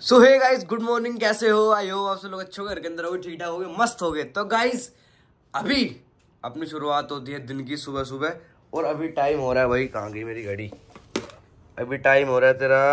सो hey guys, good morning. कैसे हो? आई हो आप सब लोग अच्छे हो, घर के अंदर हो, ठीक ठाक हो गए, मस्त हो गए। तो गाइस अभी अपनी शुरुआत होती है दिन की सुबह सुबह, और अभी टाइम हो रहा है भाई, कहाँ गई मेरी घड़ी? अभी टाइम हो रहा है तेरा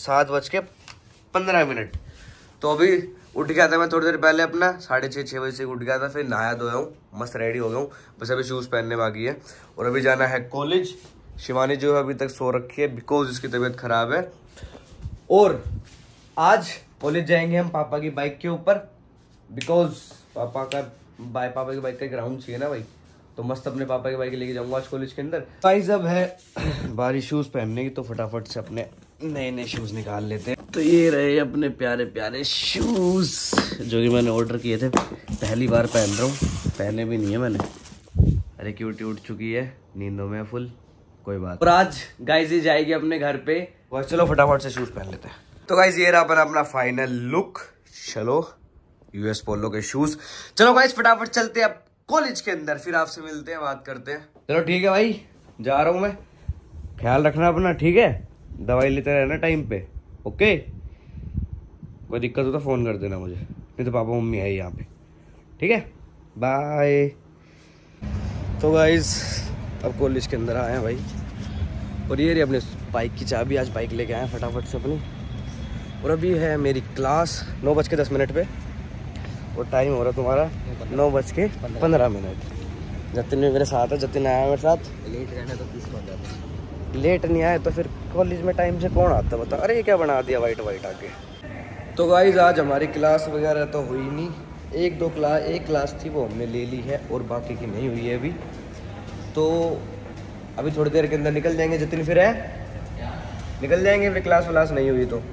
7:15। तो अभी उठ गया था मैं थोड़ी देर पहले, अपना 6:30 बजे से उठ गया था, फिर नहाया धोया हूँ, मस्त रेडी हो गया हूँ। बस अभी शूज़ पहनने बाकी है और अभी जाना है कॉलेज। शिवानी जो है अभी तक सो रखी है बिकॉज उसकी तबीयत खराब है। और आज कॉलेज जाएंगे हम पापा की बाइक के ऊपर, बिकॉज पापा की बाइक का ग्राउंड चाहिए ना भाई, तो मस्त अपने पापा की बाइक लेके जाऊंगा आज कॉलेज के अंदर। गाइस अब है बारी शूज पहनने की, तो फटाफट से अपने नए नए शूज निकाल लेते हैं। तो ये रहे अपने प्यारे प्यारे शूज जो कि मैंने ऑर्डर किए थे, पहली बार पहन रहा हूँ, पहने भी नहीं है मैंने। अरे क्यूटी उठ चुकी है, नींदों में फुल, कोई बात। और आज गाइस ये जाएगी अपने घर पे, बस चलो फटाफट से शूज पहन लेते हैं। तो गाइस ये रहा अपना फाइनल लुक। चलो यूएस पोलो के शूज। चलो गाइस फटाफट चलते हैं अब कॉलेज के अंदर, फिर आपसे मिलते हैं, बात करते हैं। चलो ठीक है भाई, जा रहा हूँ मैं, ख्याल रखना अपना, ठीक है? दवाई लेते रहना टाइम पे, ओके? कोई दिक्कत हो तो फोन कर देना मुझे, नहीं तो पापा मम्मी है यहाँ पे, ठीक है? बाय। तो गाइस अब कॉलेज के अंदर आए हैं भाई, और ये रही अपने बाइक की चाबी, आज बाइक लेके आए फटाफट से अपनी। और अभी है मेरी क्लास 9:10 पे, और टाइम हो रहा तुम्हारा 9:15। जतिन भी मेरे साथ है, जतिन आया मेरे साथ। लेट रहना तो 30 बन जाता है, लेट नहीं आए तो फिर कॉलेज में टाइम से कौन आता बता। अरे ये क्या बना दिया वाइट वाइट आके। तो गाइस आज हमारी क्लास वगैरह तो हुई नहीं, एक क्लास थी वो हमने ले ली है, और बाकी की नहीं हुई है अभी। तो अभी थोड़ी देर के अंदर निकल जाएंगे, जतिन फिर है निकल जाएंगे, फिर क्लास व्लास नहीं हुई तो।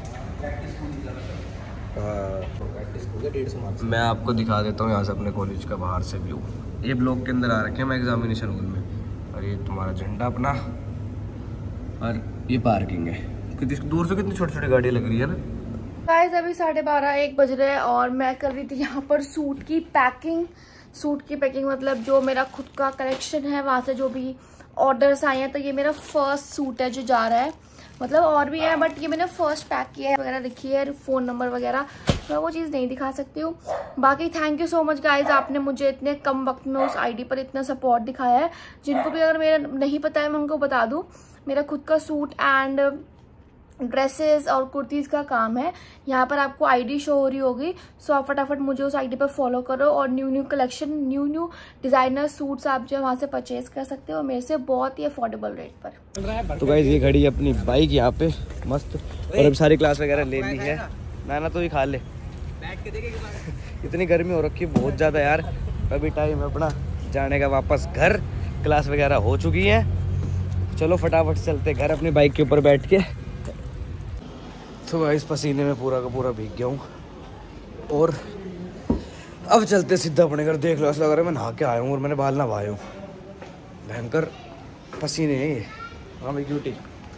हाँ मैं आपको दिखा देता हूँ यहाँ से अपने कॉलेज का बाहर से व्यू। ये ब्लॉक के अंदर आ रखे हैं मैं एग्जामिनेशन हॉल में, और ये तुम्हारा झंडा अपना, और ये पार्किंग है। कितनी दूर से कितनी छोटी छोटी गाड़ी लग रही है ना। गाइस अभी 12:30-1 बज रहे हैं, और मैं कर रही थी यहाँ पर सूट की पैकिंग मतलब जो मेरा खुद का कलेक्शन है, वहाँ से जो भी ऑर्डर्स आए हैं। तो ये मेरा फर्स्ट सूट है जो जा रहा है, मतलब और भी है बट ये मैंने फर्स्ट पैक किया है वगैरह, देखिए है फ़ोन नंबर वगैरह, मैं वो चीज़ नहीं दिखा सकती हूँ। बाकी thank you so much guys, आपने मुझे इतने कम वक्त में उस आईडी पर इतना सपोर्ट दिखाया है। जिनको भी अगर मेरा नहीं पता है मैं उनको बता दूँ, मेरा खुद का सूट एंड ड्रेसेस और कुर्तीज़ का काम है। यहाँ पर आपको आईडी शो हो रही होगी, सो आप फटाफट मुझे उस आईडी पर फॉलो करो, और new collection, new designer suits आप जो वहाँ से परचेज कर सकते हो मेरे से बहुत ही अफोर्डेबल रेट पर। तो गाइस ये खड़ी है अपनी बाइक यहाँ पे मस्त, और अब सारी क्लास वगैरह ले ली है। ना तो ही खा ले, बैठ के देखेगा। इतनी गर्मी हो रखी है बहुत ज़्यादा यार। अभी टाइम है अपना जाने का वापस घर, क्लास वगैरह हो चुकी है। चलो फटाफट चलते घर अपनी बाइक के ऊपर बैठ के। तो गाइस पसीने में पूरा का पूरा भीग गया हूँ, और अब चलते सीधा अपने घर। देख लो ऐसा लग रहा है मैं नहा के आया हूँ और मैंने बाल नहाए हूँ, भयंकर पसीने हैं ये। हाँ भाई क्यूटी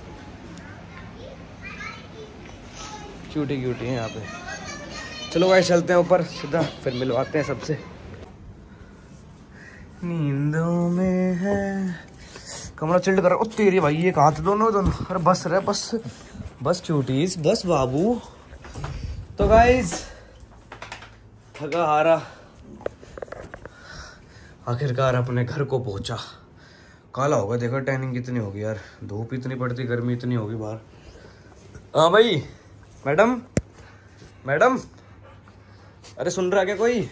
है यहाँ पे। चलो गाइस चलते हैं ऊपर सीधा, फिर मिलवाते हैं सबसे। नींदों में है कमरा चिल्ड कर। ओ तेरी भाई ये कहाँ थे दोनों? अरे बस रहे, बस क्यूटीज, बस बाबू। तो गाइस थका हारा आखिरकार अपने घर को पहुंचा। काला होगा देखो, टैनिंग कितनी होगी यार, धूप इतनी पड़ती, गर्मी इतनी होगी बाहर। हाँ भाई मैडम अरे सुन रहा क्या कोई?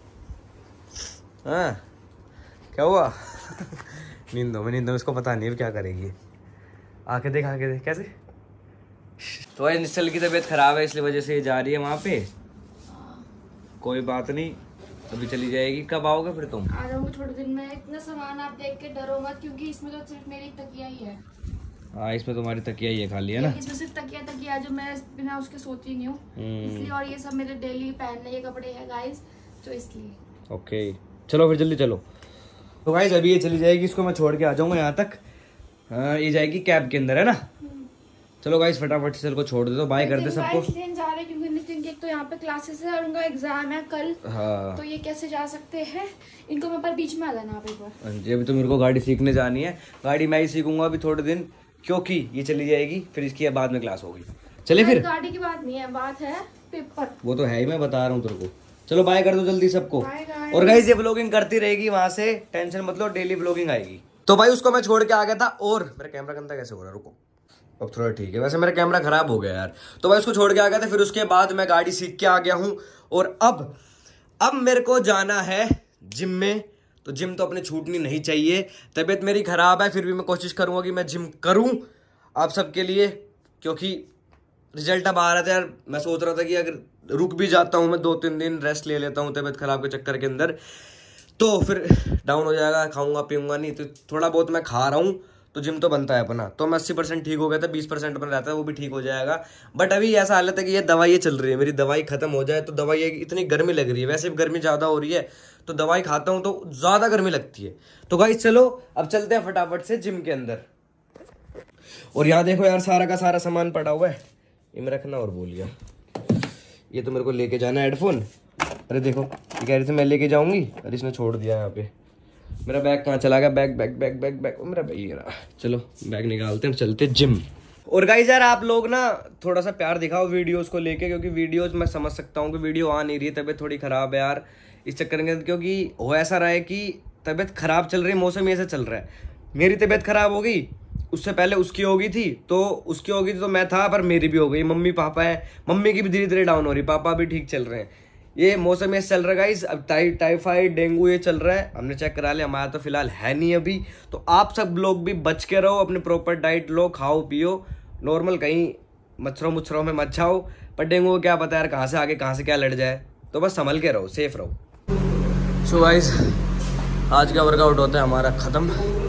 हाँ क्या हुआ? नींदों में इसको पता नहीं है क्या करेगी। आके देख कैसे। तो निश्चल की तबीयत खराब है, इसलिए वजह से ये जा रही है वहाँ पे। कोई बात नहीं, अभी चली जाएगी। कब आओगे फिर तुम? आ जाऊंगी थोड़े दिन में। इतना सामान आप देख के डरो मत, क्योंकि इसमें तो सिर्फ मेरी तकिया ही है। हाँ इसमें तुम्हारी तकिया ही है खाली, है ना? इसमें सिर्फ तकिया जो मैं बिना उसके सोती नहीं हूँ, इसलिए। और ये सब मेरे डेली पहनने के कपड़े हैं गाइस, तो इसलिए। ओके चलो फिर जल्दी चलो। तो गाइस अभी ये चली जाएगी, इसको मैं छोड़ के आ जाऊंगा यहाँ तक। हाँ ये जाएगी कैब के अंदर, है ना? चलो गाइस फटाफट से को छोड़ दे दो, बाय कर दे सबको। जा रहे क्योंकि नितिन के तो यहाँ पे क्लासेस है और उनका एग्जाम है कल। हाँ। तो ये कैसे जा सकते हैं, इनको मैं पर बीच में आ जाना आप एक बार। हाँ जी, अभी तो मेरे को गाड़ी सीखने जानी है, गाड़ी मैं ही सीखूंगा अभी थोड़े दिन, क्योंकि ये चली जाएगी फिर इसकी बाद में क्लास होगी। चले फिर। गाड़ी की बात नहीं है, बात है पेपर। वो तो है ही, मैं बता रहा हूँ तेरे को। चलो बाय कर दो जल्दी सबको। और गाइस ये व्लॉगिंग करती रहेगी वहां से, टेंशन मत लो, डेली व्लॉगिंग आएगी। तो भाई उसको मैं छोड़ के आ गया था। और मेरा कैमरा गंदा कैसे हो रहा है, रुको अब थोड़ा ठीक है। वैसे मेरा कैमरा खराब हो गया यार। तो भाई उसको छोड़ के आ गया था। फिर उसके बाद मैं गाड़ी सीख के आ गया हूँ। और अब मेरे को जाना है जिम में। तो जिम तो अपने छूटनी नहीं चाहिए। तबीयत मेरी खराब है, फिर भी मैं कोशिश करूंगा कि मैं जिम करूं आप सबके लिए, क्योंकि रिजल्ट अब आ रहा था यार। मैं सोच रहा था कि अगर रुक भी जाता हूं मैं 2-3 दिन, रेस्ट ले लेता हूं तबीयत खराब के चक्कर के अंदर, तो फिर डाउन हो जाएगा, खाऊंगा पीऊंगा नहीं। तो थोड़ा बहुत मैं खा रहा हूँ तो जिम तो बनता है अपना। तो मैं 80% ठीक हो गया था, 20% अपना रहता है वो भी ठीक हो जाएगा। बट अभी ऐसा हालत है कि ये दवाई चल रही है, मेरी दवाई खत्म हो जाए तो दवाई इतनी गर्मी लग रही है, वैसे भी गर्मी ज़्यादा हो रही है तो दवाई खाता हूँ तो ज़्यादा गर्मी लगती है। तो गाइस चलो अब चलते हैं फटाफट से जिम के अंदर। और यहाँ देखो यार सारा का सारा सामान पड़ा हुआ है, ये मैं रखना और भूल गया। ये तो मेरे को लेके जाना है हेडफोन। अरे देखो ये कह रही थी मैं लेके जाऊंगी, अरे इसने छोड़ दिया यहाँ पे। मेरा बैग कहाँ चला गया, bag bag bag bag bag मेरा बैग रहा। चलो बैग निकालते हैं, चलते जिम। और गाइस यार आप लोग ना थोड़ा सा प्यार दिखाओ वीडियोस को लेके, क्योंकि वीडियोस मैं समझ सकता हूँ कि वीडियो आ नहीं रही है, तबीयत थोड़ी खराब है यार इस चक्कर में। क्योंकि हो ऐसा रहा है कि तबीयत खराब चल रही है, मौसम ऐसा चल रहा है। मेरी तबीयत खराब हो गई, उससे पहले उसकी हो गई थी, तो उसकी हो गई थी तो मैं था, पर मेरी भी हो गई। मम्मी पापा है, मम्मी की भी धीरे धीरे डाउन हो रही, पापा भी ठीक चल रहे हैं। ये मौसम ऐसे चल रहा है गाइस। अब टाइफाइड डेंगू ये चल रहा है, हमने चेक करा लिया, हमारा तो फिलहाल है नहीं अभी। तो आप सब लोग भी बच के रहो, अपने प्रॉपर डाइट लो, खाओ पियो नॉर्मल, कहीं मच्छरों में मत जाओ। पर डेंगू को क्या पता यार कहाँ से आगे कहाँ से क्या लड़ जाए, तो बस संभल के रहो, सेफ रहो। सो गाइस आज का वर्कआउट होता है हमारा ख़त्म।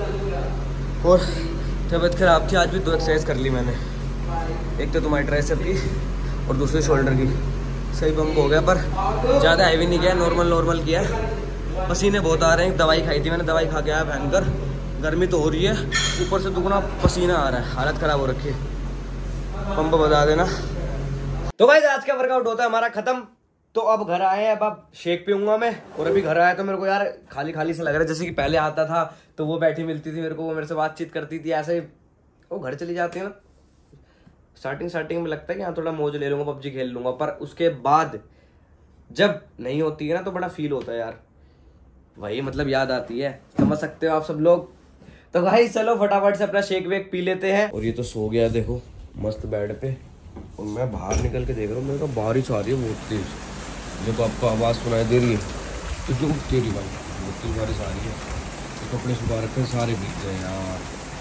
और तबीयत खराब थी, आज भी 2 एक्सरसाइज कर ली मैंने। एक तो तुम्हारी ट्राइसेप की और दूसरी शोल्डर की। सही बम्प हो गया, पर ज़्यादा हैवी नहीं किया, नॉर्मल किया। पसीने बहुत आ रहे हैं, दवाई खाई थी मैंने, दवाई खा के आया भयंकर। गर्मी तो हो रही है, ऊपर से दुगना पसीना आ रहा है, हालत ख़राब हो रखी है। पंप बता देना। तो भाई आज का वर्कआउट होता है हमारा ख़त्म। तो अब घर आए हैं, अब शेक पीऊंगा मैं। और अभी घर आया तो मेरे को यार खाली खाली से लग रहा है, जैसे कि पहले आता था तो वो बैठी मिलती थी मेरे को, वो मेरे से बातचीत करती थी, ऐसे वो घर चली जाती है ना। स्टार्टिंग में लगता है कि हाँ थोड़ा मौज ले लूंगा, पबजी खेल लूंगा, पर उसके बाद जब नहीं होती है ना तो बड़ा फील होता है यार, वही मतलब याद आती है, समझ सकते हो आप सब लोग। तो भाई चलो फटाफट से अपना शेक वेक पी लेते हैं। और ये तो सो गया देखो मस्त बेड पे, और मैं बाहर निकल के देख रहा हूँ, मेरे को बारिश आ रही है बहुत तेज। देखो आपको आवाज़ सुनाई दे रही है, तो जो तेरी भाई बहुत तेज बारिश आ रही है। तो कपड़े सुखा रखे सारे भीग गए यार,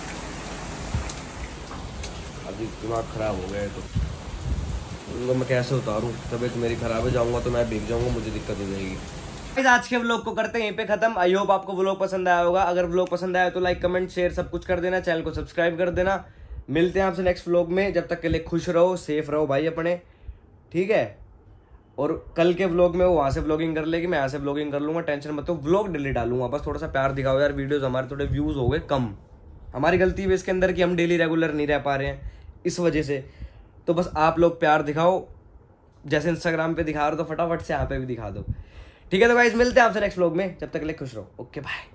अभी दिमाग खराब हो गया है। तो मैं कैसे उतारूं, तबीयत मेरी खराब है, जाऊंगा तो मैं भीग जाऊंगा, मुझे दिक्कत हो जाएगी। आज के व्लॉग को करते हैं यहीं पे खत्म। आई होप आपको व्लॉग पसंद आया होगा। अगर व्लॉग पसंद आया तो लाइक कमेंट शेयर सब कुछ कर देना, चैनल को सब्सक्राइब कर देना। मिलते हैं आपसे नेक्स्ट व्लॉग में, जब तक के लिए खुश रहो, सेफ रहो भाई अपने, ठीक है। और कल के व्लॉग में वो वहाँ से व्लॉगिंग कर लेगी, मैं यहाँ से व्लॉगिंग कर लूंगा, टेंशन मत लो। व्लॉग डेली डालूंगा, बस थोड़ा सा प्यार दिखाओ यार। वीडियोस हमारे थोड़े व्यूज हो गए कम, हमारी गलती है इसके अंदर कि हम डेली रेगुलर नहीं रह पा रहे हैं इस वजह से। तो बस आप लोग प्यार दिखाओ, जैसे इंस्टाग्राम पे दिखा रहे हो तो फटाफट से यहाँ पे भी दिखा दो, ठीक है। तो गाइस मिलते हैं आपसे नेक्स्ट व्लॉग में, जब तक के लिए खुश रहो, ओके बाय।